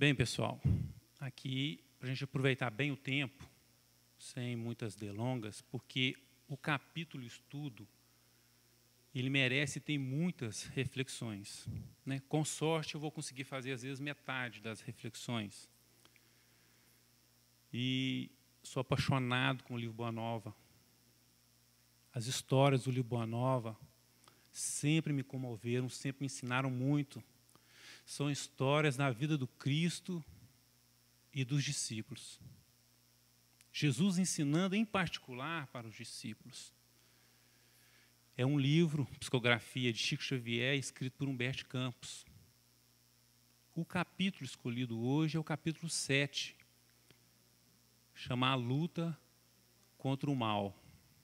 Bem, pessoal, aqui, para a gente aproveitar bem o tempo, sem muitas delongas, porque o capítulo estudo, ele merece ter muitas reflexões, né? Com sorte, eu vou conseguir fazer, às vezes, metade das reflexões. E sou apaixonado com o livro Boa Nova. As histórias do livro Boa Nova sempre me comoveram, sempre me ensinaram muito. São histórias da vida do Cristo e dos discípulos. Jesus ensinando em particular para os discípulos. É um livro, Psicografia de Chico Xavier, escrito por Humberto Campos. O capítulo escolhido hoje é o capítulo 7, chama A Luta contra o Mal.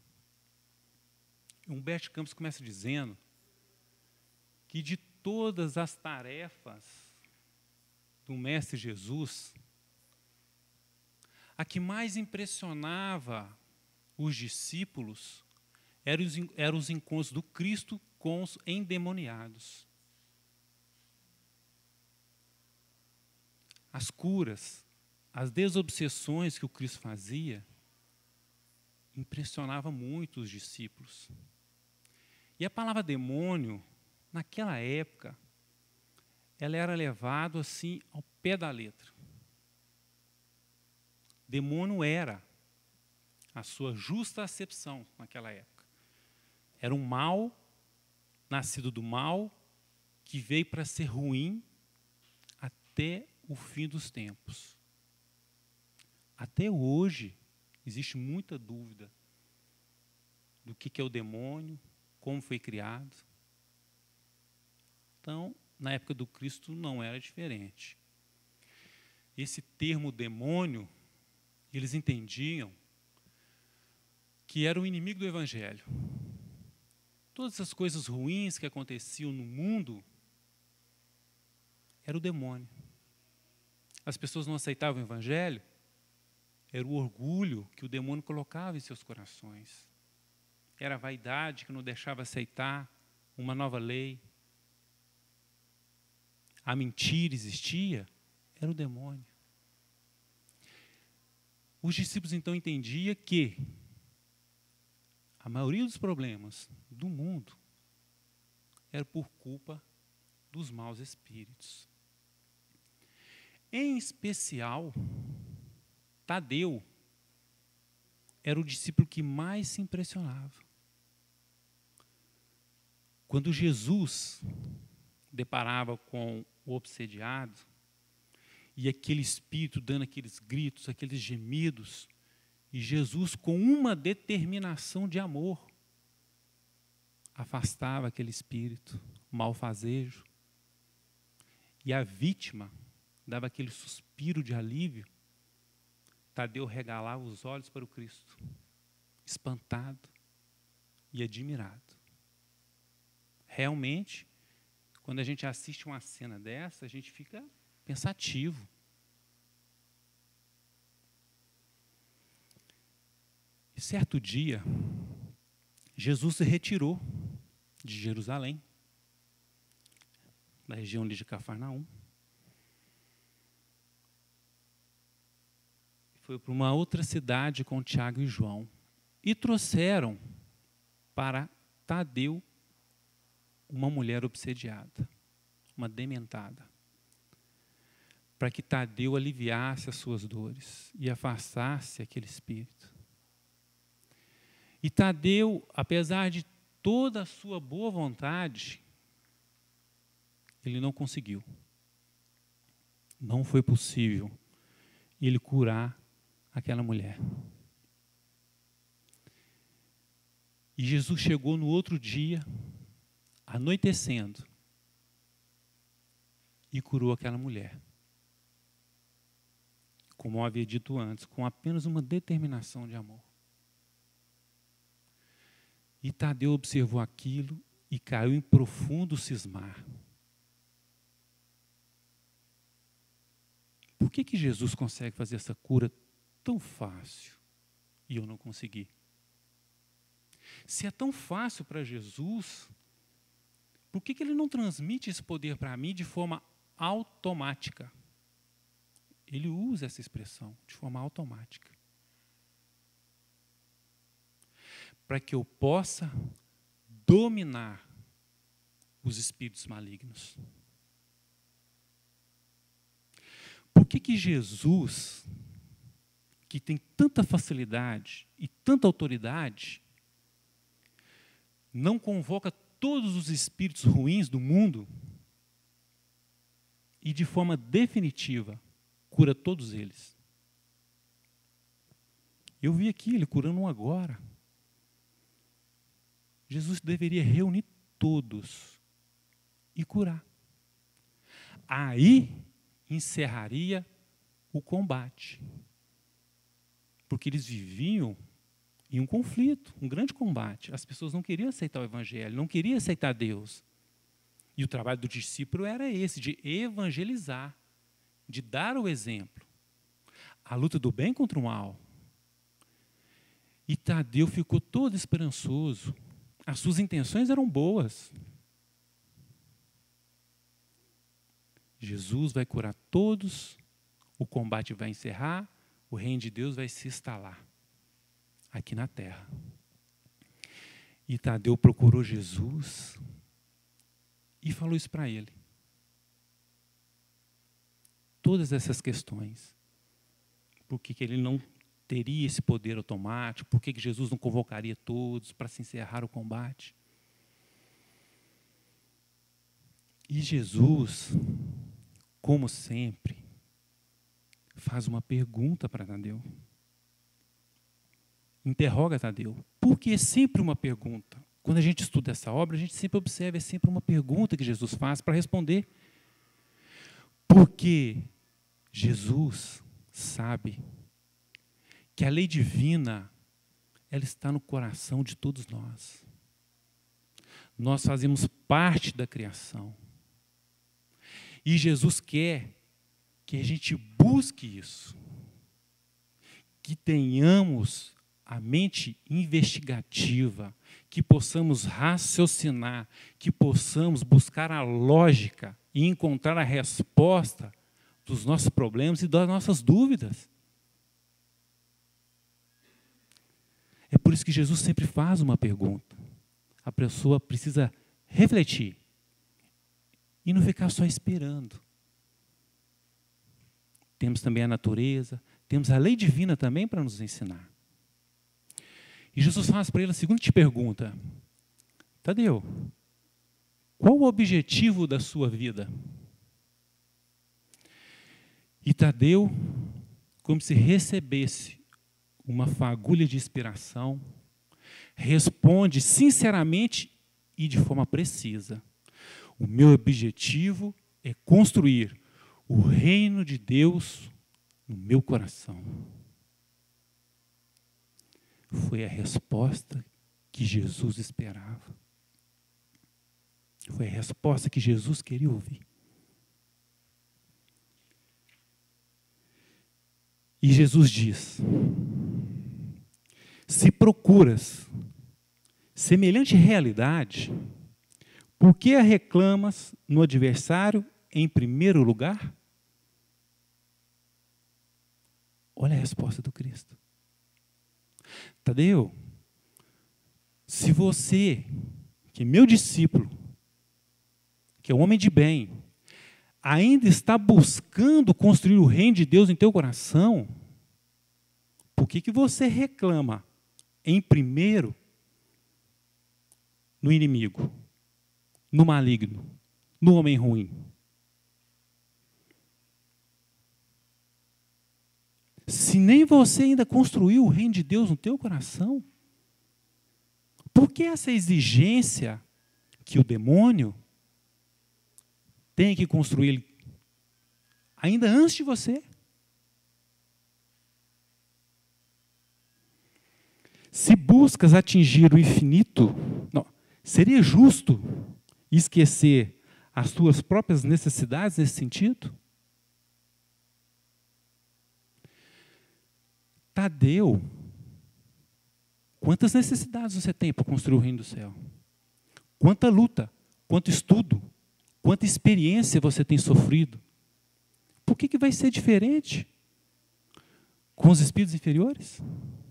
Humberto Campos começa dizendo que de todas as tarefas do Mestre Jesus, a que mais impressionava os discípulos eram os encontros do Cristo com os endemoniados. As curas, as desobsessões que o Cristo fazia, impressionava muito os discípulos. E a palavra demônio, naquela época, ela era levada assim ao pé da letra. Demônio era a sua justa acepção naquela época. Era um mal, nascido do mal, que veio para ser ruim até o fim dos tempos. Até hoje, existe muita dúvida do que é o demônio, como foi criado. Então, na época do Cristo, não era diferente. Esse termo demônio, eles entendiam que era o inimigo do Evangelho. Todas as coisas ruins que aconteciam no mundo, era o demônio. As pessoas não aceitavam o Evangelho, era o orgulho que o demônio colocava em seus corações. Era a vaidade que não deixava aceitar uma nova lei. A mentira existia, era o demônio. Os discípulos então entendiam que a maioria dos problemas do mundo era por culpa dos maus espíritos. Em especial, Tadeu era o discípulo que mais se impressionava. Quando Jesus deparava com o obsediado, e aquele espírito dando aqueles gritos, aqueles gemidos, e Jesus, com uma determinação de amor, afastava aquele espírito malfazejo, e a vítima dava aquele suspiro de alívio. Tadeu regalava os olhos para o Cristo, espantado e admirado. Realmente, quando a gente assiste uma cena dessa, a gente fica pensativo. E certo dia, Jesus se retirou de Jerusalém, da região de Cafarnaum. Foi para uma outra cidade com Tiago e João. E trouxeram para Tadeu uma mulher obsediada, uma dementada, para que Tadeu aliviasse as suas dores e afastasse aquele espírito. E Tadeu, apesar de toda a sua boa vontade, ele não conseguiu. Não foi possível ele curar aquela mulher. E Jesus chegou no outro dia, anoitecendo, e curou aquela mulher. Como eu havia dito antes, com apenas uma determinação de amor. E Tadeu observou aquilo e caiu em profundo cismar. Por que Jesus consegue fazer essa cura tão fácil e eu não consegui? Se é tão fácil para Jesus, por que ele não transmite esse poder para mim de forma automática? ele usa essa expressão de forma automática. Para que eu possa dominar os espíritos malignos. Por que Jesus, que tem tanta facilidade e tanta autoridade, não convoca todos os espíritos ruins do mundo e, de forma definitiva, cura todos eles? Eu vi aqui ele curando um agora. Jesus deveria reunir todos e curar. Aí encerraria o combate. Porque eles viviam em um conflito, um grande combate. As pessoas não queriam aceitar o evangelho, não queriam aceitar Deus. E o trabalho do discípulo era esse, de evangelizar, de dar o exemplo. A luta do bem contra o mal. E Tadeu ficou todo esperançoso. As suas intenções eram boas. Jesus vai curar todos, o combate vai encerrar, o reino de Deus vai se instalar aqui na terra. E Tadeu procurou Jesus e falou isso para ele. Todas essas questões. Por que ele não teria esse poder automático? Por que Jesus não convocaria todos para se encerrar o combate? E Jesus, como sempre, faz uma pergunta para Tadeu. Interroga Tadeu. Porque é sempre uma pergunta. Quando a gente estuda essa obra, a gente sempre observa, é sempre uma pergunta que Jesus faz para responder. Porque Jesus sabe que a lei divina, ela está no coração de todos nós. Nós fazemos parte da criação. E Jesus quer que a gente busque isso. Que tenhamos a mente investigativa, que possamos raciocinar, que possamos buscar a lógica e encontrar a resposta dos nossos problemas e das nossas dúvidas. É por isso que Jesus sempre faz uma pergunta. A pessoa precisa refletir e não ficar só esperando. Temos também a natureza, temos a lei divina também para nos ensinar. E Jesus faz para ele a seguinte pergunta: Tadeu, qual o objetivo da sua vida? E Tadeu, como se recebesse uma fagulha de inspiração, responde sinceramente e de forma precisa: o meu objetivo é construir o reino de Deus no meu coração. Foi a resposta que Jesus esperava. Foi a resposta que Jesus queria ouvir. E Jesus diz: se procuras semelhante realidade, por que a reclamas no adversário em primeiro lugar? Olha a resposta do Cristo. Tadeu, se você, que é meu discípulo, que é um homem de bem, ainda está buscando construir o reino de Deus em teu coração, por que você reclama em primeiro no inimigo, no maligno, no homem ruim? Se nem você ainda construiu o reino de Deus no teu coração, por que essa exigência que o demônio tem que construir ainda antes de você? Se buscas atingir o infinito, não, seria justo esquecer as tuas próprias necessidades nesse sentido? Tadeu, quantas necessidades você tem para construir o reino do céu? Quanta luta, quanto estudo, quanta experiência você tem sofrido? Por que vai ser diferente com os espíritos inferiores?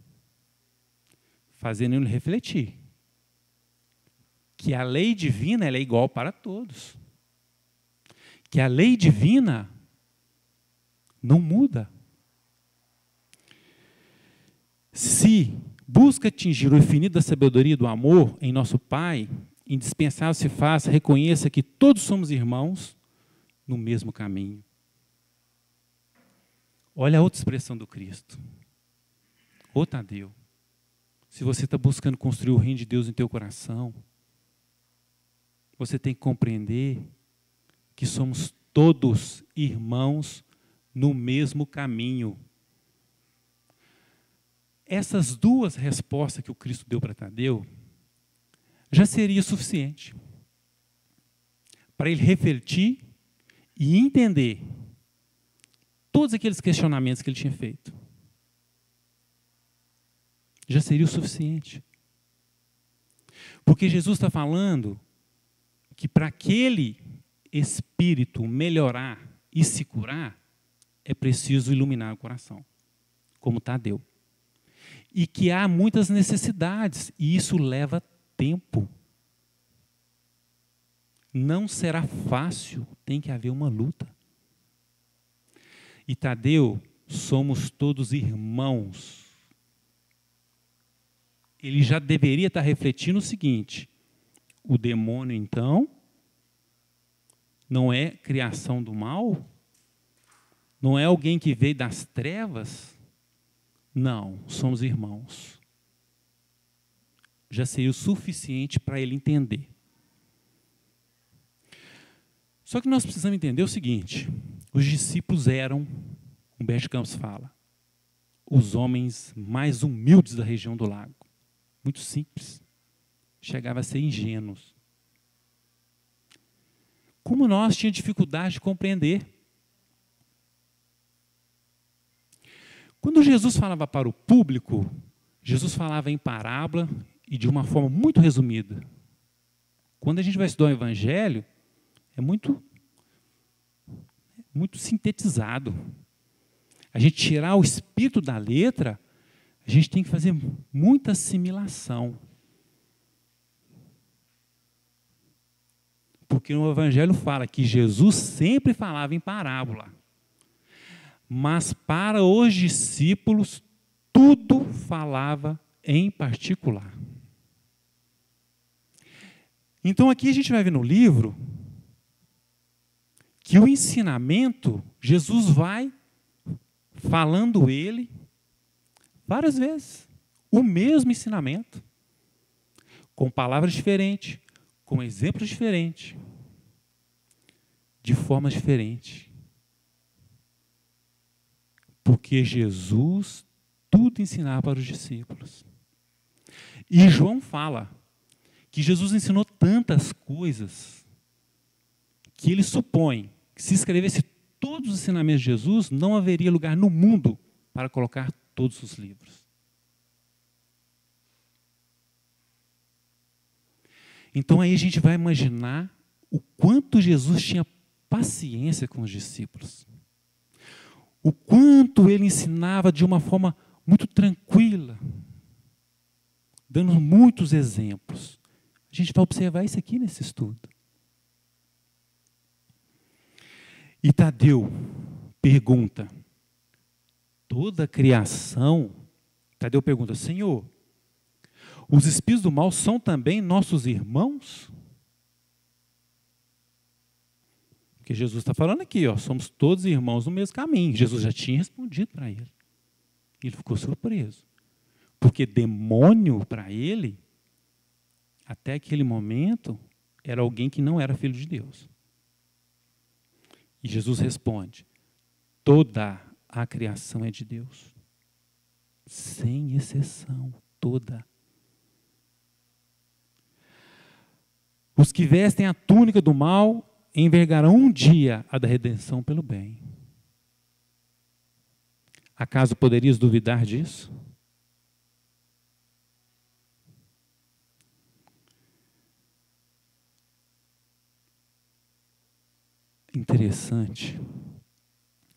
Fazendo ele refletir que a lei divina ela é igual para todos. Que a lei divina não muda. Se busca atingir o infinito da sabedoria e do amor em nosso Pai, indispensável se faça, reconheça que todos somos irmãos no mesmo caminho. Olha a outra expressão do Cristo. Ô Tadeu, se você está buscando construir o reino de Deus em teu coração, você tem que compreender que somos todos irmãos no mesmo caminho. Essas duas respostas que o Cristo deu para Tadeu já seria suficiente para ele refletir e entender todos aqueles questionamentos que ele tinha feito. Já seria o suficiente. Porque Jesus está falando que para aquele espírito melhorar e se curar, é preciso iluminar o coração, como Tadeu. E que há muitas necessidades, e isso leva tempo. Não será fácil, tem que haver uma luta. E Tadeu, somos todos irmãos. Ele já deveria estar refletindo o seguinte: o demônio, então, não é criação do mal? Não é alguém que veio das trevas? Não, somos irmãos. Já seria o suficiente para ele entender. Só que nós precisamos entender o seguinte: os discípulos eram, Humberto de Campos fala, os homens mais humildes da região do lago. Muito simples. Chegava a ser ingênuos. Como nós tínhamos dificuldade de compreender. Quando Jesus falava para o público, Jesus falava em parábola e de uma forma muito resumida. Quando a gente vai estudar o Evangelho, é muito sintetizado. A gente tirar o espírito da letra, a gente tem que fazer muita assimilação. Porque o Evangelho fala que Jesus sempre falava em parábola. Mas para os discípulos, tudo falava em particular. Então aqui a gente vai ver no livro que o ensinamento, Jesus vai falando ele várias vezes. O mesmo ensinamento. Com palavras diferentes, com exemplos diferentes, de formas diferentes. Porque Jesus tudo ensinava para os discípulos. E João fala que Jesus ensinou tantas coisas que ele supõe que se escrevesse todos os ensinamentos de Jesus, não haveria lugar no mundo para colocar todos os livros. Então aí a gente vai imaginar o quanto Jesus tinha paciência com os discípulos. O quanto ele ensinava de uma forma muito tranquila, dando muitos exemplos. A gente vai observar isso aqui nesse estudo. E Tadeu pergunta, toda a criação, Tadeu pergunta, Senhor, os espíritos do mal são também nossos irmãos? Porque Jesus está falando aqui, ó, somos todos irmãos no mesmo caminho. Jesus já tinha respondido para ele. Ele ficou surpreso. Porque demônio, para ele, até aquele momento, era alguém que não era filho de Deus. E Jesus responde, toda a criação é de Deus. Sem exceção, toda. Os que vestem a túnica do mal envergarão um dia a da redenção pelo bem. Acaso poderias duvidar disso? Interessante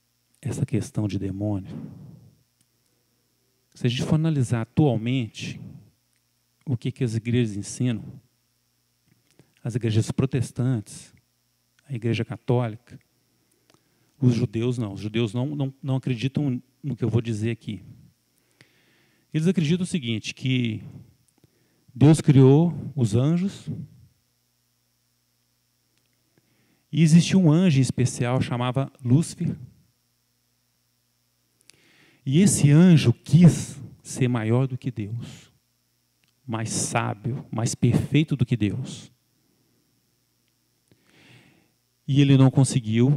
essa questão de demônio, se a gente for analisar atualmente o que as igrejas ensinam, as igrejas protestantes, a igreja católica, os judeus não acreditam no que eu vou dizer aqui. Eles acreditam o seguinte, que Deus criou os anjos e existia um anjo especial chamado Lúcifer. E esse anjo quis ser maior do que Deus, mais sábio, mais perfeito do que Deus. E ele não conseguiu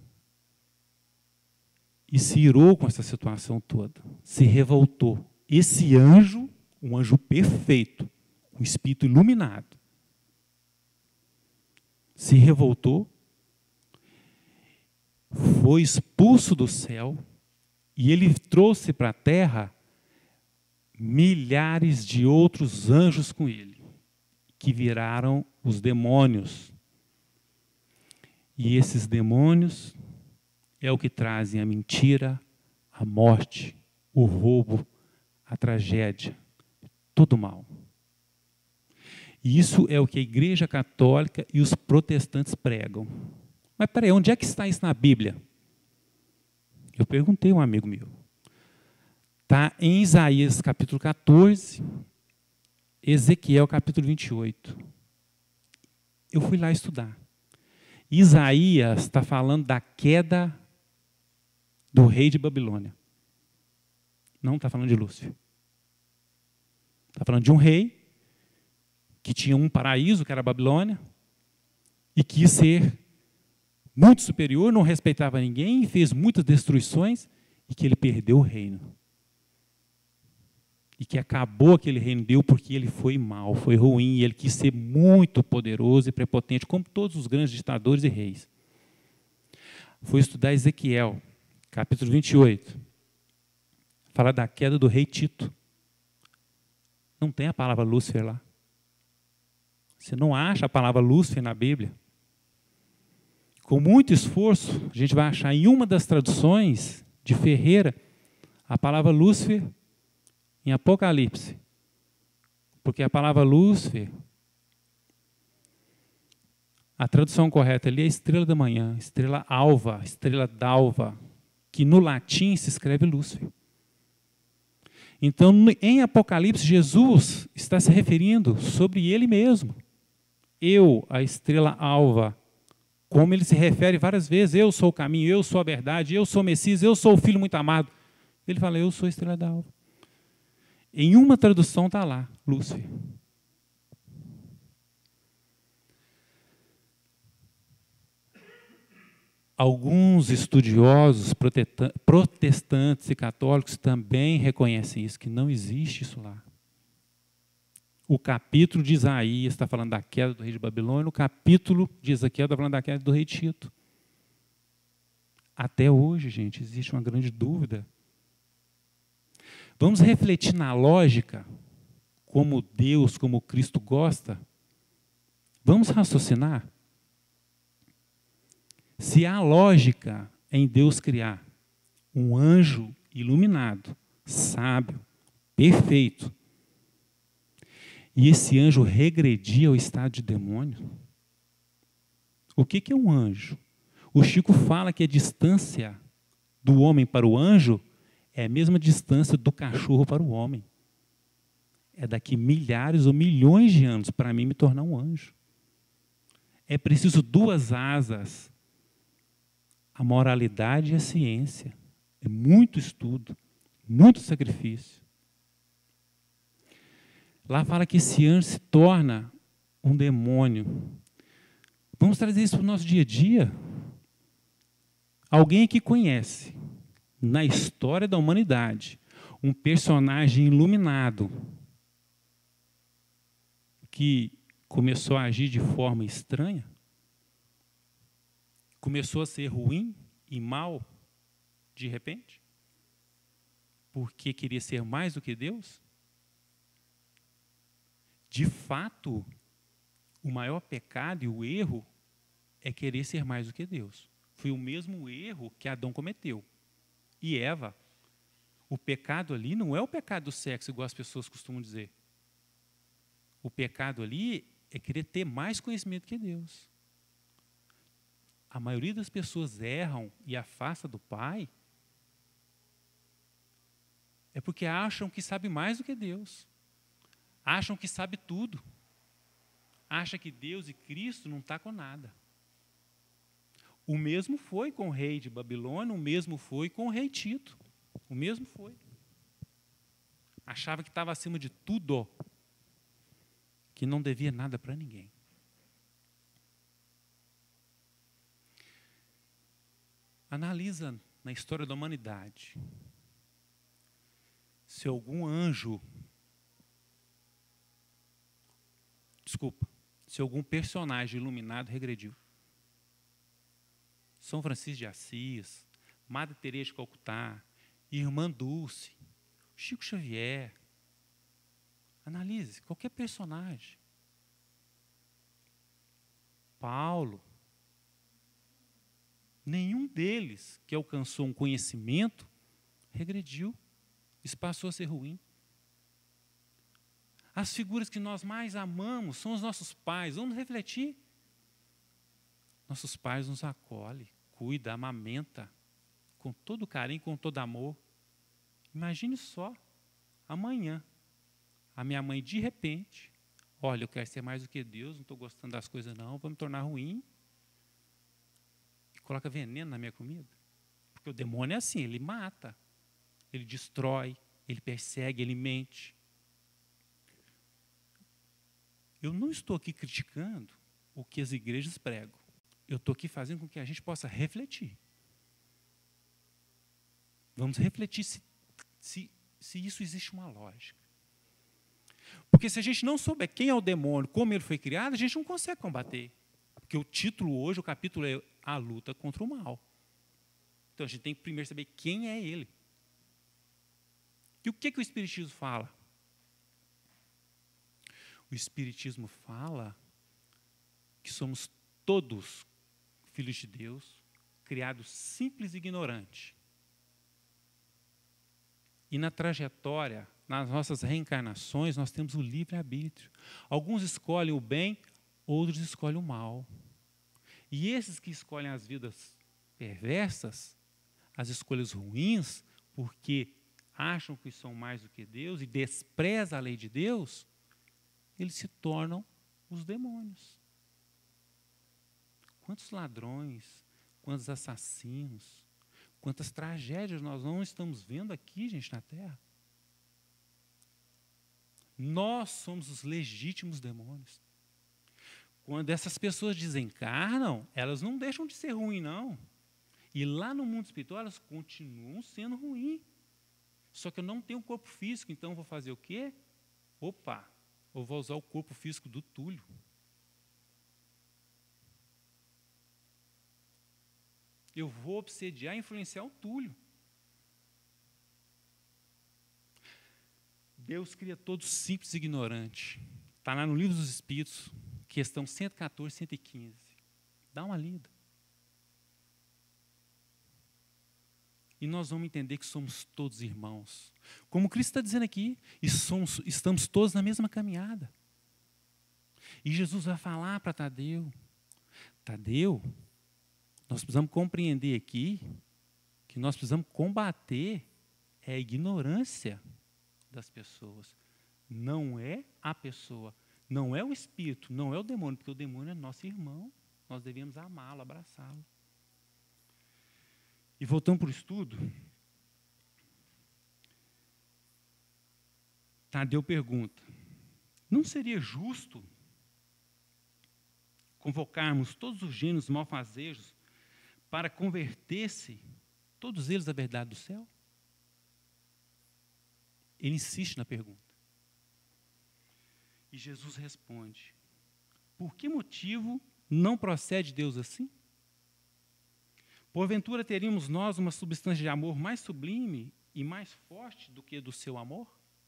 e se irou com essa situação toda, se revoltou. Esse anjo, um anjo perfeito, um espírito iluminado, se revoltou, foi expulso do céu e ele trouxe para a terra milhares de outros anjos com ele, que viraram os demônios. E esses demônios é o que trazem a mentira, a morte, o roubo, a tragédia, todo mal. E isso é o que a Igreja Católica e os protestantes pregam. Mas peraí, onde é que está isso na Bíblia? Eu perguntei a um amigo meu. Está em Isaías capítulo 14, Ezequiel capítulo 28. Eu fui lá estudar. Isaías está falando da queda do rei de Babilônia. Não está falando de Lúcifer. Está falando de um rei que tinha um paraíso, que era a Babilônia, e quis ser muito superior, não respeitava ninguém, fez muitas destruições, e que ele perdeu o reino. E que acabou aquele reino dele porque ele foi mau, foi ruim, e ele quis ser muito poderoso e prepotente, como todos os grandes ditadores e reis. Fui estudar Ezequiel, capítulo 28. Fala da queda do rei Tito. Não tem a palavra Lúcifer lá. Você não acha a palavra Lúcifer na Bíblia. Com muito esforço, a gente vai achar em uma das traduções de Ferreira a palavra Lúcifer em Apocalipse. Porque a palavra Lúcifer, a tradução correta ali é estrela da manhã, estrela alva, estrela d'alva, que no latim se escreve Lúcifer. Então, em Apocalipse, Jesus está se referindo sobre ele mesmo. Eu, a estrela alva, como ele se refere várias vezes, eu sou o caminho, eu sou a verdade, eu sou o Messias, eu sou o Filho muito amado. Ele fala, eu sou a estrela d'alva. Em uma tradução está lá, Lúcifer. Alguns estudiosos protestantes e católicos também reconhecem isso, que não existe isso lá. O capítulo de Isaías está falando da queda do rei de Babilônia, o capítulo de Ezequiel está falando da queda do rei Tito. Até hoje, gente, existe uma grande dúvida. Vamos refletir na lógica, como Deus, como Cristo gosta? Vamos raciocinar? Se há lógica em Deus criar um anjo iluminado, sábio, perfeito, e esse anjo regredir ao estado de demônio, o que é um anjo? O Chico fala que a distância do homem para o anjo é a mesma distância do cachorro para o homem. É daqui milhares ou milhões de anos para mim me tornar um anjo. É preciso duas asas. A moralidade e a ciência. É muito estudo, muito sacrifício. Lá fala que esse anjo se torna um demônio. Vamos trazer isso para o nosso dia a dia? Alguém que conhece, na história da humanidade, um personagem iluminado que começou a agir de forma estranha, começou a ser ruim e mal de repente, porque queria ser mais do que Deus? De fato, o maior pecado e o erro é querer ser mais do que Deus. Foi o mesmo erro que Adão cometeu. e Eva. O pecado ali não é o pecado do sexo, igual as pessoas costumam dizer. O pecado ali é querer ter mais conhecimento que Deus. A maioria das pessoas erram e afasta do Pai é porque acham que sabe mais do que Deus. Acham que sabe tudo. Acham que Deus e Cristo não estão com nada. O mesmo foi com o rei de Babilônia, o mesmo foi com o rei Tito. O mesmo foi. Achava que estava acima de tudo, que não devia nada para ninguém. Analisa na história da humanidade se algum anjo, se algum personagem iluminado regrediu. São Francisco de Assis, Madre Teresa de Calcutá, Irmã Dulce, Chico Xavier. Analise qualquer personagem. Paulo. Nenhum deles que alcançou um conhecimento regrediu. Isso passou a ser ruim. As figuras que nós mais amamos são os nossos pais. Vamos refletir. Nossos pais nos acolhem, cuidam, amamenta, com todo carinho, com todo amor. Imagine só, amanhã, a minha mãe de repente, olha, eu quero ser mais do que Deus, não estou gostando das coisas não, vou me tornar ruim. E coloca veneno na minha comida. Porque o demônio é assim, ele mata, ele destrói, ele persegue, ele mente. Eu não estou aqui criticando o que as igrejas pregam. Eu estou aqui fazendo com que a gente possa refletir. Vamos refletir se isso existe uma lógica. Porque se a gente não souber quem é o demônio, como ele foi criado, a gente não consegue combater. Porque o título hoje, o capítulo é a luta contra o mal. Então a gente tem que primeiro saber quem é ele. E o que o Espiritismo fala? O Espiritismo fala que somos todos filhos de Deus, criados simples e ignorantes. E na trajetória, nas nossas reencarnações, nós temos o livre-arbítrio. Alguns escolhem o bem, outros escolhem o mal. E esses que escolhem as vidas perversas, as escolhas ruins, porque acham que são mais do que Deus e desprezam a lei de Deus, eles se tornam os demônios. Quantos ladrões, quantos assassinos, quantas tragédias nós não estamos vendo aqui, gente, na Terra. Nós somos os legítimos demônios. Quando essas pessoas desencarnam, elas não deixam de ser ruins, não. E lá no mundo espiritual, elas continuam sendo ruins. Só que eu não tenho corpo físico, então eu vou fazer o quê? Opa, eu vou usar o corpo físico do Túlio. Eu vou obsediar e influenciar o Túlio. Deus cria todos simples e ignorantes. Está lá no Livro dos Espíritos, questão 114, 115. Dá uma lida. E nós vamos entender que somos todos irmãos. Como Cristo está dizendo aqui, estamos todos na mesma caminhada. E Jesus vai falar para Tadeu, Tadeu, nós precisamos compreender aqui que nós precisamos combater a ignorância das pessoas. Não é a pessoa, não é o espírito, não é o demônio, porque o demônio é nosso irmão. Nós devemos amá-lo, abraçá-lo. E voltando para o estudo, Tadeu pergunta, não seria justo convocarmos todos os gênios malfazejos para converter-se, todos eles, à verdade do céu? Ele insiste na pergunta. E Jesus responde, por que motivo não procede Deus assim? Porventura teríamos nós uma substância de amor mais sublime e mais forte do que do seu amor?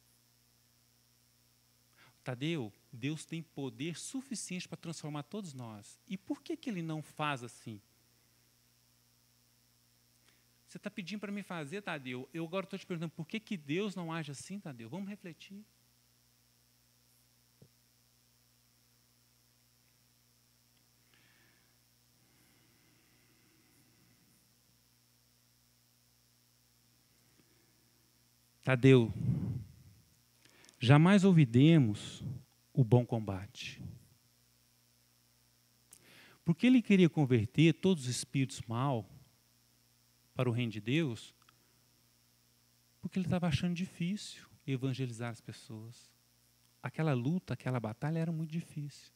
Tadeu, Deus tem poder suficiente para transformar todos nós. E por que Ele não faz assim? Você está pedindo para me fazer, Tadeu. Eu agora estou te perguntando, por que Deus não age assim, Tadeu? Vamos refletir. Tadeu, jamais ouvidemos o bom combate. Porque ele queria converter todos os espíritos mal para o reino de Deus, porque ele estava achando difícil evangelizar as pessoas. Aquela luta, aquela batalha era muito difícil.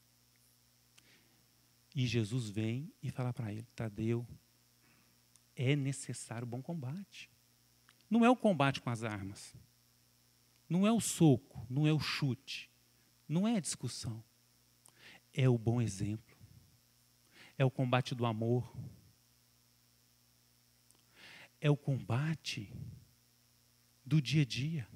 E Jesus vem e fala para ele, Tadeu, é necessário o bom combate. Não é o combate com as armas. Não é o soco, não é o chute. Não é a discussão. É o bom exemplo. É o combate do amor. É o combate do dia a dia.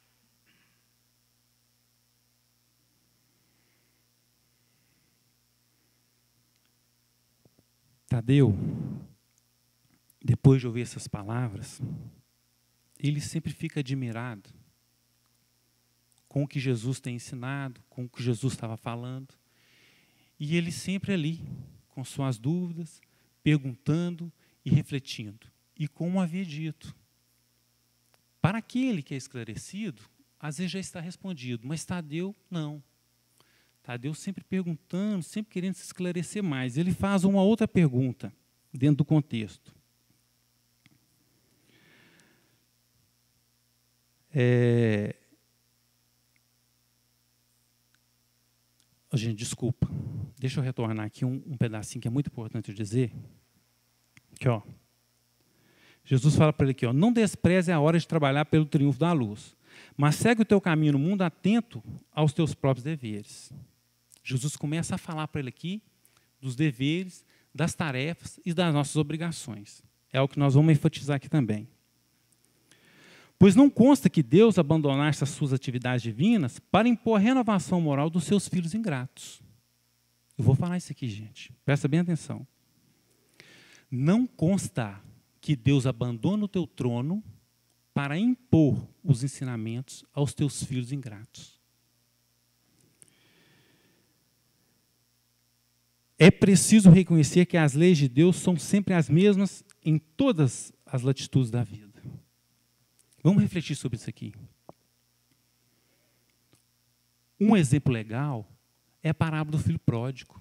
Tadeu, depois de ouvir essas palavras, ele sempre fica admirado com o que Jesus tem ensinado, com o que Jesus estava falando. E ele sempre ali, com suas dúvidas, perguntando e refletindo. E como havia dito, para aquele que é esclarecido, às vezes já está respondido, mas Tadeu não. Tadeu sempre perguntando, sempre querendo se esclarecer mais. Ele faz uma outra pergunta dentro do contexto. Gente, desculpa. Deixa eu retornar aqui um pedacinho que é muito importante eu dizer. Aqui, ó. Jesus fala para ele aqui, ó, não despreze a hora de trabalhar pelo triunfo da luz, mas segue o teu caminho no mundo atento aos teus próprios deveres. Jesus começa a falar para ele aqui dos deveres, das tarefas e das nossas obrigações. É o que nós vamos enfatizar aqui também. Pois não consta que Deus abandonasse as suas atividades divinas para impor a renovação moral dos seus filhos ingratos. Eu vou falar isso aqui, gente. Presta bem atenção. Não consta que Deus abandona o teu trono para impor os ensinamentos aos teus filhos ingratos. É preciso reconhecer que as leis de Deus são sempre as mesmas em todas as latitudes da vida. Vamos refletir sobre isso aqui. Um exemplo legal é a parábola do filho pródigo.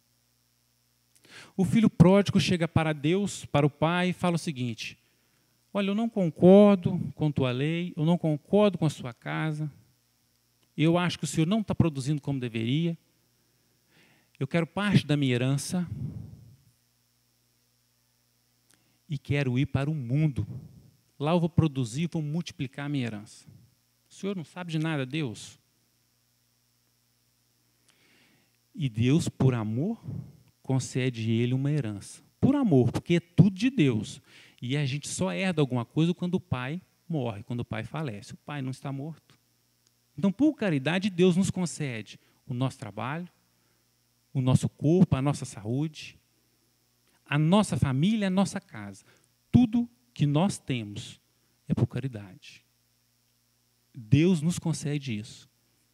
O filho pródigo chega para Deus, para o pai, e fala o seguinte, olha, eu não concordo com tua lei, eu não concordo com a sua casa, eu acho que o senhor não está produzindo como deveria, eu quero parte da minha herança e quero ir para o mundo. Lá eu vou produzir, vou multiplicar a minha herança. O senhor não sabe de nada, Deus? E Deus, por amor, concede a ele uma herança. Por amor, porque é tudo de Deus. E a gente só herda alguma coisa quando o pai morre, quando o pai falece. O pai não está morto. Então, por caridade, Deus nos concede o nosso trabalho, o nosso corpo, a nossa saúde, a nossa família, a nossa casa. Tudo que nós temos é por caridade. Deus nos concede isso.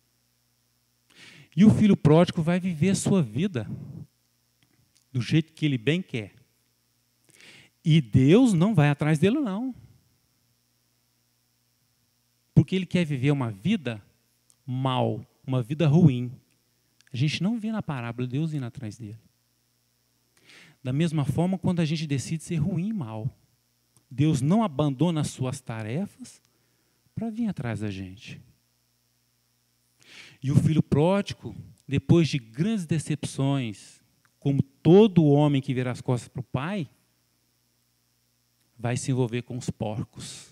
E o filho pródigo vai viver a sua vida do jeito que ele bem quer. E Deus não vai atrás dele, não. Porque ele quer viver uma vida mal, uma vida ruim. A gente não vê na parábola Deus indo atrás dele. Da mesma forma, quando a gente decide ser ruim e mal, Deus não abandona as suas tarefas para vir atrás da gente. E o filho pródigo, depois de grandes decepções, como todo homem que vira as costas para o pai, vai se envolver com os porcos.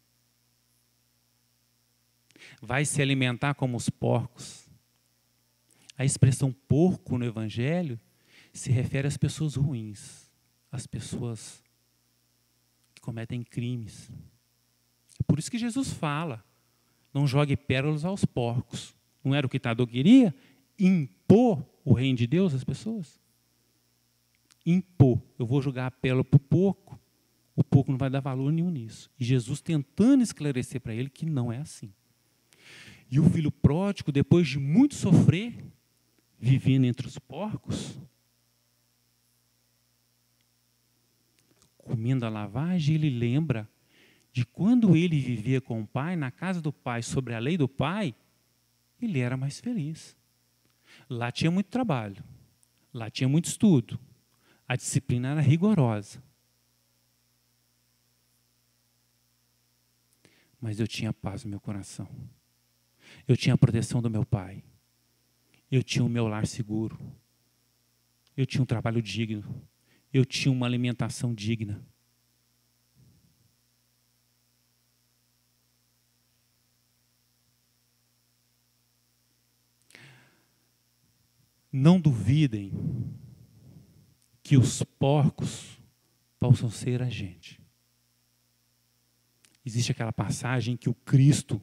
Vai se alimentar como os porcos. A expressão porco no Evangelho se refere às pessoas ruins, às pessoas que cometem crimes. É por isso que Jesus fala, não jogue pérolas aos porcos. Não era o que Tadeu queria? Impor o reino de Deus às pessoas? Impor. Eu vou jogar a pérola para o porco. o pouco não vai dar valor nenhum nisso. E Jesus tentando esclarecer para ele que não é assim. E o filho pródigo, depois de muito sofrer, vivendo entre os porcos, comendo a lavagem, ele lembra de quando ele vivia com o pai, na casa do pai, sobre a lei do pai, ele era mais feliz. Lá tinha muito trabalho, lá tinha muito estudo, a disciplina era rigorosa. Mas eu tinha paz no meu coração. Eu tinha a proteção do meu pai. Eu tinha o meu lar seguro. Eu tinha um trabalho digno. Eu tinha uma alimentação digna. Não duvidem que os porcos possam ser a gente. Existe aquela passagem que o Cristo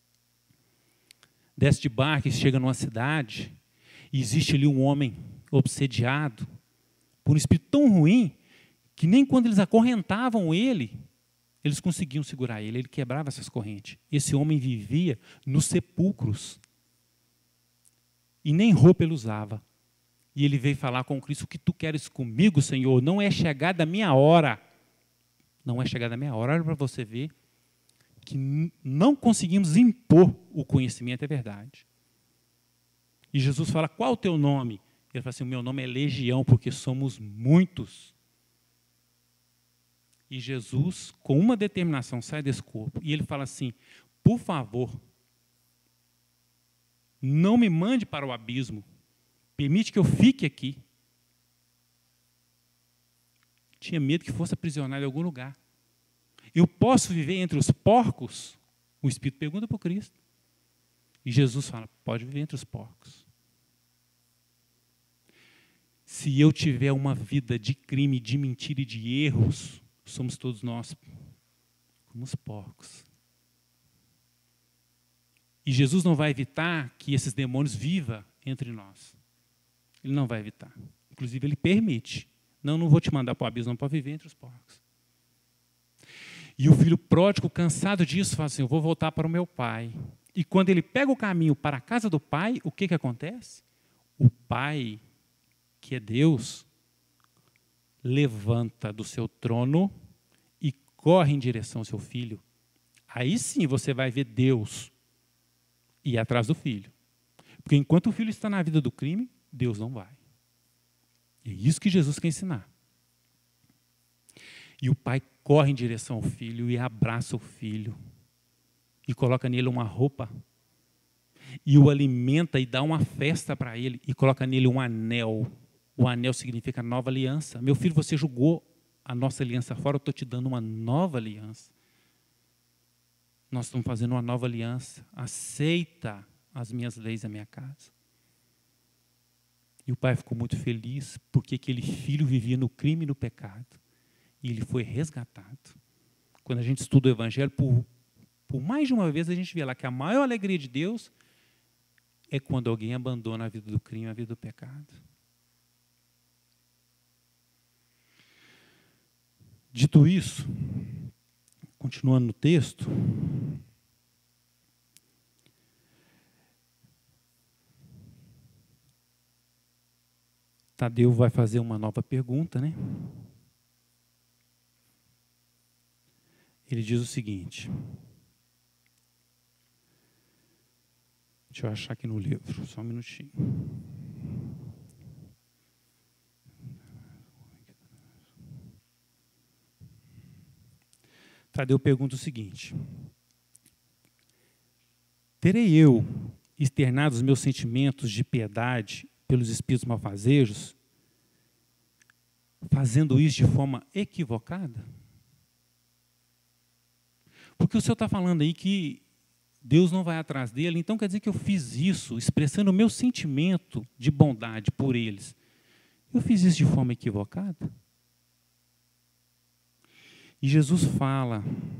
desce de barco e chega numa cidade, e existe ali um homem obsediado por um espírito tão ruim, que nem quando eles acorrentavam ele, eles conseguiam segurar ele, ele quebrava essas correntes. Esse homem vivia nos sepulcros, e nem roupa ele usava. E ele veio falar com Cristo: o que tu queres comigo, Senhor? Não é chegada a minha hora. Não é chegada a minha hora. Olha para você ver que não conseguimos impor o conhecimento, é verdade. E Jesus fala: qual o teu nome? Ele fala assim: o meu nome é Legião, porque somos muitos. E Jesus, com uma determinação, sai desse corpo. E ele fala assim: por favor, não me mande para o abismo. Permite que eu fique aqui. Tinha medo que fosse aprisionado em algum lugar. Eu posso viver entre os porcos? O Espírito pergunta para o Cristo. E Jesus fala: pode viver entre os porcos. Se eu tiver uma vida de crime, de mentira e de erros, somos todos nós como os porcos. E Jesus não vai evitar que esses demônios vivam entre nós. Ele não vai evitar. Inclusive, ele permite. Não vou te mandar para o abismo, não, para viver entre os porcos. E o filho pródigo, cansado disso, fala assim: eu vou voltar para o meu pai. E quando ele pega o caminho para a casa do pai, o que acontece? O pai, que é Deus, levanta do seu trono e corre em direção ao seu filho. Aí sim você vai ver Deus ir atrás do filho. Porque enquanto o filho está na vida do crime, Deus não vai. É isso que Jesus quer ensinar. E o pai corre em direção ao filho e abraça o filho. E coloca nele uma roupa. E o alimenta e dá uma festa para ele. E coloca nele um anel. O anel significa nova aliança. Meu filho, você jogou a nossa aliança fora, eu estou te dando uma nova aliança. Nós estamos fazendo uma nova aliança. Aceita as minhas leis da minha casa. E o pai ficou muito feliz, porque aquele filho vivia no crime e no pecado. E ele foi resgatado. Quando a gente estuda o Evangelho, por mais de uma vez a gente vê lá que a maior alegria de Deus é quando alguém abandona a vida do crime, a vida do pecado. Dito isso, continuando no texto, Tadeu vai fazer uma nova pergunta, né? Ele diz o seguinte. Deixa eu achar aqui no livro, só um minutinho. Tadeu pergunta o seguinte: terei eu externado os meus sentimentos de piedade pelos espíritos malfazejos, fazendo isso de forma equivocada? Porque o senhor está falando aí que Deus não vai atrás dele, então quer dizer que eu fiz isso, expressando o meu sentimento de bondade por eles. Eu fiz isso de forma equivocada? E Jesus fala: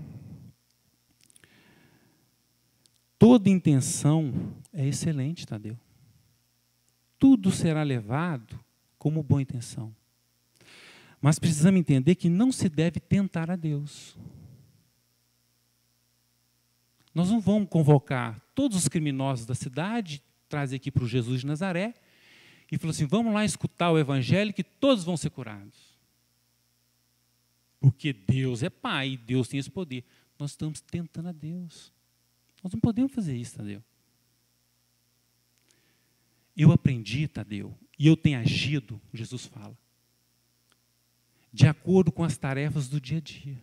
toda intenção é excelente, Tadeu. Tudo será levado como boa intenção. Mas precisamos entender que não se deve tentar a Deus. Nós não vamos convocar todos os criminosos da cidade, trazer aqui para o Jesus de Nazaré, e falar assim, vamos lá escutar o evangelho que todos vão ser curados. Porque Deus é Pai, Deus tem esse poder. Nós estamos tentando a Deus. Nós não podemos fazer isso, Tadeu. Eu aprendi, Tadeu, e eu tenho agido, Jesus fala, de acordo com as tarefas do dia a dia.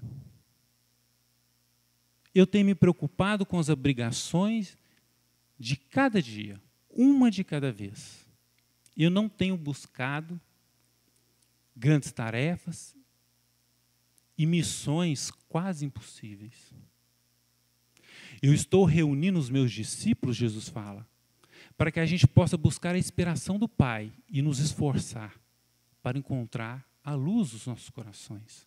Eu tenho me preocupado com as obrigações de cada dia, uma de cada vez. Eu não tenho buscado grandes tarefas e missões quase impossíveis. Eu estou reunindo os meus discípulos, Jesus fala, para que a gente possa buscar a inspiração do Pai e nos esforçar para encontrar a luz dos nossos corações.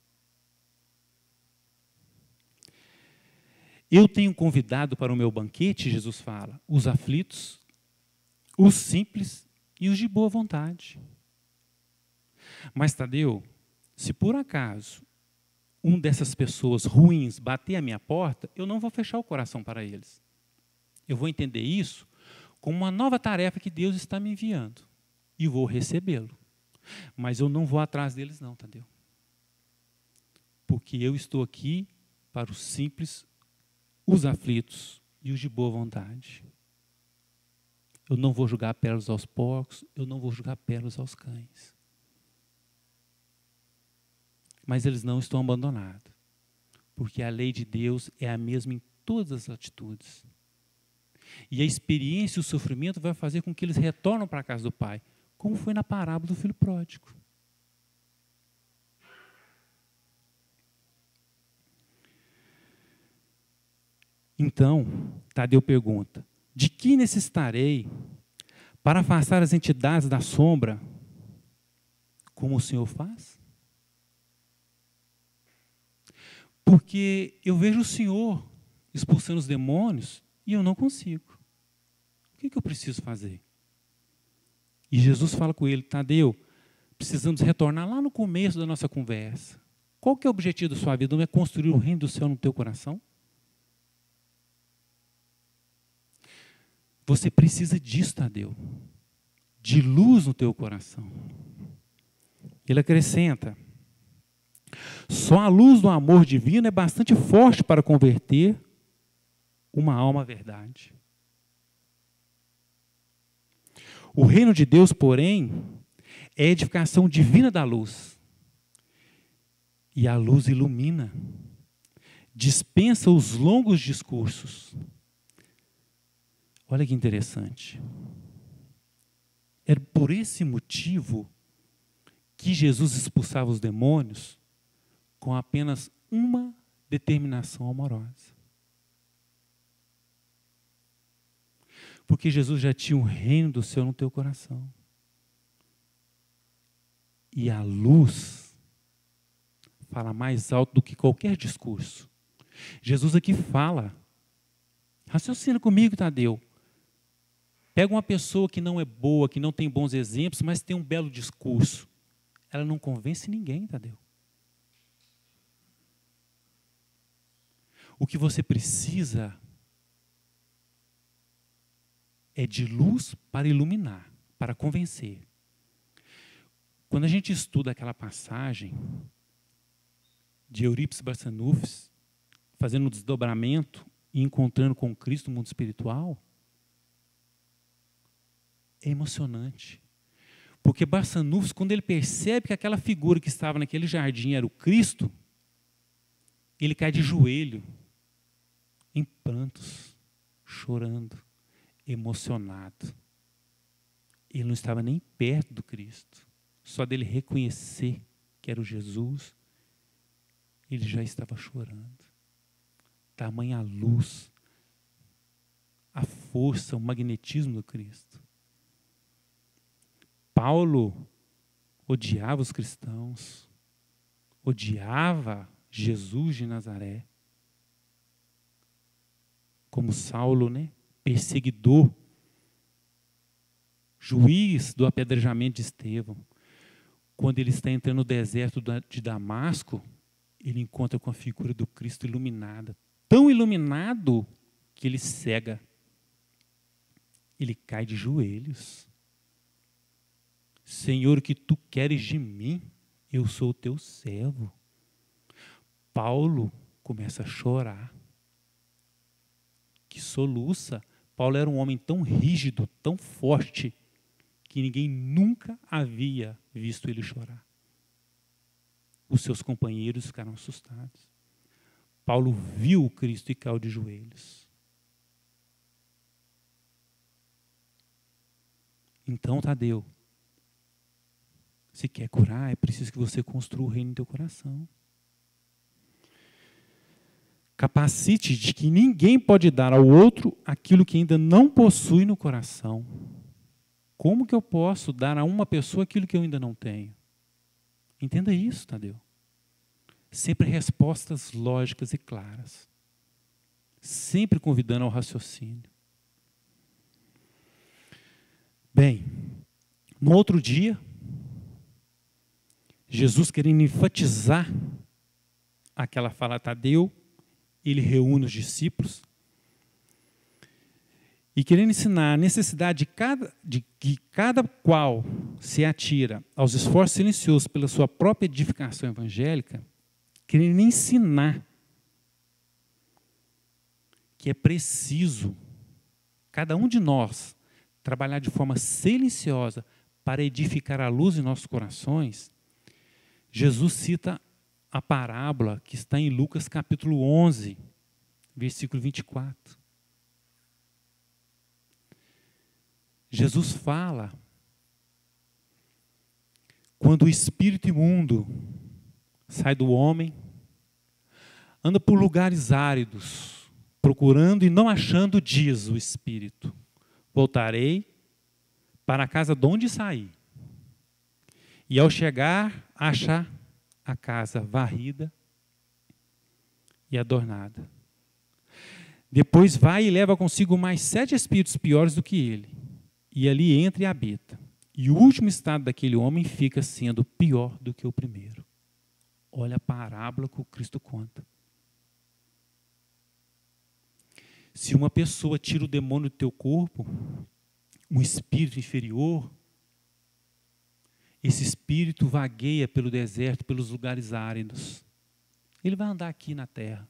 Eu tenho convidado para o meu banquete, Jesus fala, os aflitos, os simples e os de boa vontade. Mas, Tadeu, se por acaso um dessas pessoas ruins bater a minha porta, eu não vou fechar o coração para eles. Eu vou entender isso como uma nova tarefa que Deus está me enviando e vou recebê-lo. Mas eu não vou atrás deles não, Tadeu. Porque eu estou aqui para os simples, os aflitos e os de boa vontade. Eu não vou jogar pérolas aos porcos, eu não vou jogar pérolas aos cães. Mas eles não estão abandonados, porque a lei de Deus é a mesma em todas as latitudes. E a experiência e o sofrimento vai fazer com que eles retornem para a casa do Pai, como foi na parábola do filho pródigo. Então, Tadeu pergunta, de que necessitarei para afastar as entidades da sombra, como o Senhor faz? Porque eu vejo o Senhor expulsando os demônios e eu não consigo. O que eu preciso fazer? E Jesus fala com ele, Tadeu, precisamos retornar lá no começo da nossa conversa. Qual que é o objetivo da sua vida? Não é construir o reino do céu no teu coração? Você precisa disso, Tadeu, de luz no teu coração. Ele acrescenta, só a luz do amor divino é bastante forte para converter uma alma à verdade. O reino de Deus, porém, é a edificação divina da luz. E a luz ilumina, dispensa os longos discursos. Olha que interessante. Era por esse motivo que Jesus expulsava os demônios com apenas uma determinação amorosa. Porque Jesus já tinha o reino do céu no teu coração. E a luz fala mais alto do que qualquer discurso. Jesus aqui fala, raciocina comigo, Tadeu. Pega uma pessoa que não é boa, que não tem bons exemplos, mas tem um belo discurso. Ela não convence ninguém, Tadeu. O que você precisa é de luz para iluminar, para convencer. Quando a gente estuda aquela passagem de Eurípides Barçanufo, fazendo um desdobramento e encontrando com Cristo no mundo espiritual, é emocionante. Porque Barçanufo, quando ele percebe que aquela figura que estava naquele jardim era o Cristo, ele cai de joelho, em prantos, chorando, emocionado. Ele não estava nem perto do Cristo. Só dele reconhecer que era o Jesus, ele já estava chorando. Tamanha a luz, a força, o magnetismo do Cristo. Paulo odiava os cristãos, odiava Jesus de Nazaré. Como Saulo, né? Perseguidor, juiz do apedrejamento de Estevão. quando ele está entrando no deserto de Damasco, ele encontra com a figura do Cristo iluminada, tão iluminado que ele cega. Ele cai de joelhos. Senhor, o que tu queres de mim? Eu sou o teu servo. Paulo começa a chorar. Que soluça. Paulo era um homem tão rígido, tão forte, que ninguém nunca havia visto ele chorar. Os seus companheiros ficaram assustados. Paulo viu o Cristo e caiu de joelhos. Então, Tadeu, se quer curar, é preciso que você construa o reino no teu coração. Capacite de que ninguém pode dar ao outro aquilo que ainda não possui no coração. Como que eu posso dar a uma pessoa aquilo que eu ainda não tenho? Entenda isso, Tadeu. Sempre respostas lógicas e claras. Sempre convidando ao raciocínio. Bem, no outro dia, Jesus, querendo enfatizar aquela fala a Tadeu, ele reúne os discípulos e querendo ensinar a necessidade de que cada qual se atira aos esforços silenciosos pela sua própria edificação evangélica, querendo ensinar que é preciso cada um de nós trabalhar de forma silenciosa para edificar a luz em nossos corações. Jesus cita a parábola que está em Lucas capítulo 11, versículo 24. Jesus fala, quando o espírito imundo sai do homem, anda por lugares áridos, procurando e não achando, diz o espírito, voltarei para a casa de onde saí. E ao chegar, achar a casa varrida e adornada. Depois vai e leva consigo mais 7 espíritos piores do que ele. E ali entra e habita. E o último estado daquele homem fica sendo pior do que o primeiro. Olha a parábola que o Cristo conta. Se uma pessoa tira o demônio do teu corpo, um espírito inferior, esse espírito vagueia pelo deserto, pelos lugares áridos. Ele vai andar aqui na terra.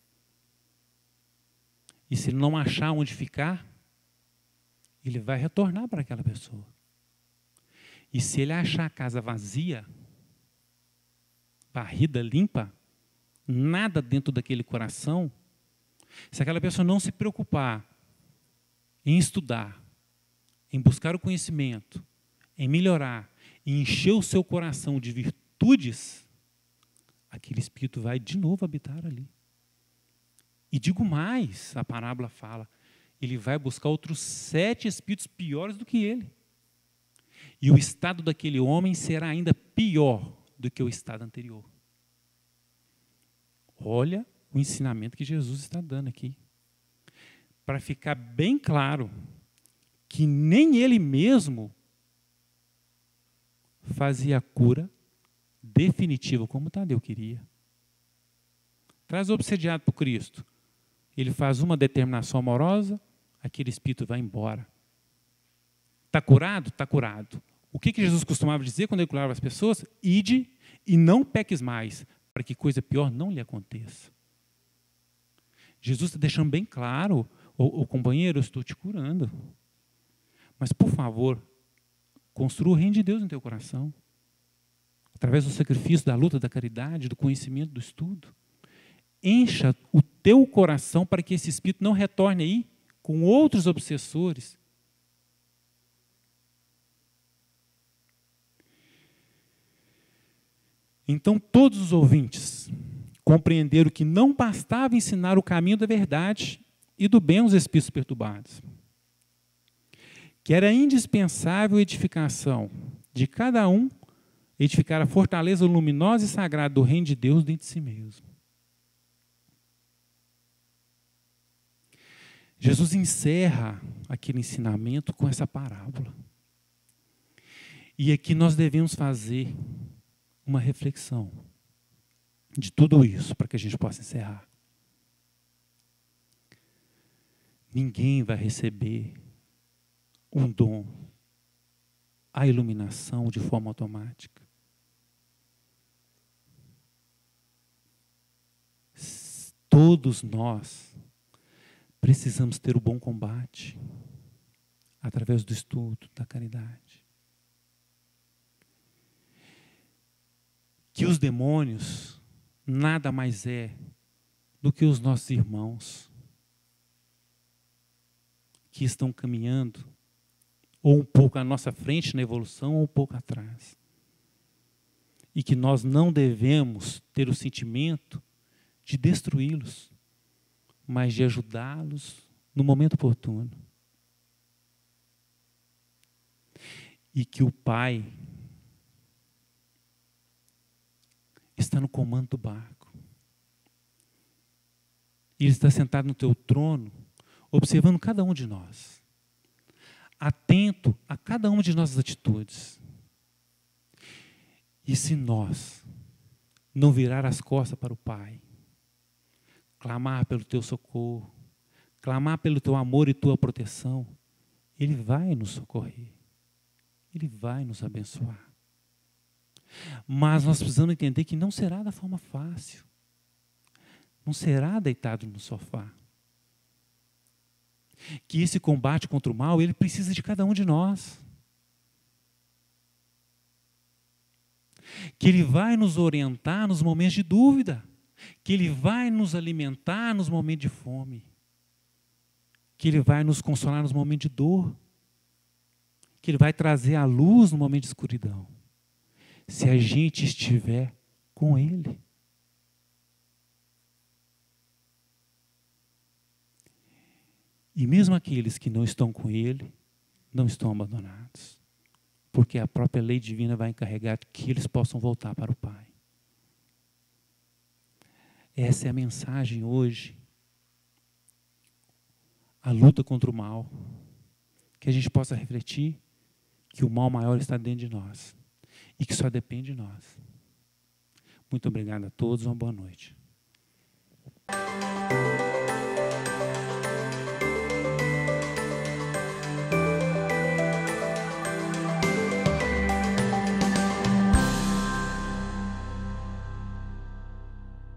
E se ele não achar onde ficar, ele vai retornar para aquela pessoa. E se ele achar a casa vazia, varrida, limpa, nada dentro daquele coração, se aquela pessoa não se preocupar em estudar, em buscar o conhecimento, em melhorar, em encher o seu coração de virtudes, aquele espírito vai de novo habitar ali. E digo mais, a parábola fala, ele vai buscar outros 7 espíritos piores do que ele. E o estado daquele homem será ainda pior do que o estado anterior. Olha o ensinamento que Jesus está dando aqui. Para ficar bem claro que nem ele mesmo fazia a cura definitiva como Tadeu queria. Traz o obsediado para o Cristo. Ele faz uma determinação amorosa, aquele espírito vai embora. Está curado? Está curado. O que Jesus costumava dizer quando ele curava as pessoas? Ide e não peques mais, para que coisa pior não lhe aconteça. Jesus está deixando bem claro, o companheiro, eu estou te curando. Mas, por favor, construa o reino de Deus no teu coração. Através do sacrifício, da luta, da caridade, do conhecimento, do estudo. Encha o teu coração para que esse espírito não retorne aí com outros obsessores. Então, todos os ouvintes compreenderam que não bastava ensinar o caminho da verdade e do bem aos espíritos perturbados, que era indispensável a edificação de cada um, edificar a fortaleza luminosa e sagrada do reino de Deus dentro de si mesmo. Jesus encerra aquele ensinamento com essa parábola. E aqui nós devemos fazer uma reflexão de tudo isso para que a gente possa encerrar. Ninguém vai receber um dom, a iluminação de forma automática. Todos nós precisamos ter o bom combate através do estudo, da caridade. Que os demônios nada mais é do que os nossos irmãos que estão caminhando ou um pouco à nossa frente na evolução ou um pouco atrás. E que nós não devemos ter o sentimento de destruí-los, mas de ajudá-los no momento oportuno. E que o Pai está no comando do barco. Ele está sentado no teu trono, observando cada um de nós, atento a cada uma de nossas atitudes. E se nós não virar as costas para o Pai, clamar pelo teu socorro, clamar pelo teu amor e tua proteção, Ele vai nos socorrer. Ele vai nos abençoar. Mas nós precisamos entender que não será da forma fácil. Não será deitado no sofá. Que esse combate contra o mal, ele precisa de cada um de nós. Que Ele vai nos orientar nos momentos de dúvida. Que Ele vai nos alimentar nos momentos de fome. Que Ele vai nos consolar nos momentos de dor. Que Ele vai trazer a luz no momento de escuridão. Se a gente estiver com Ele. E mesmo aqueles que não estão com Ele, não estão abandonados. Porque a própria lei divina vai encarregar que eles possam voltar para o Pai. Essa é a mensagem hoje. A luta contra o mal. Que a gente possa refletir que o mal maior está dentro de nós. E que só depende de nós. Muito obrigado a todos, uma boa noite.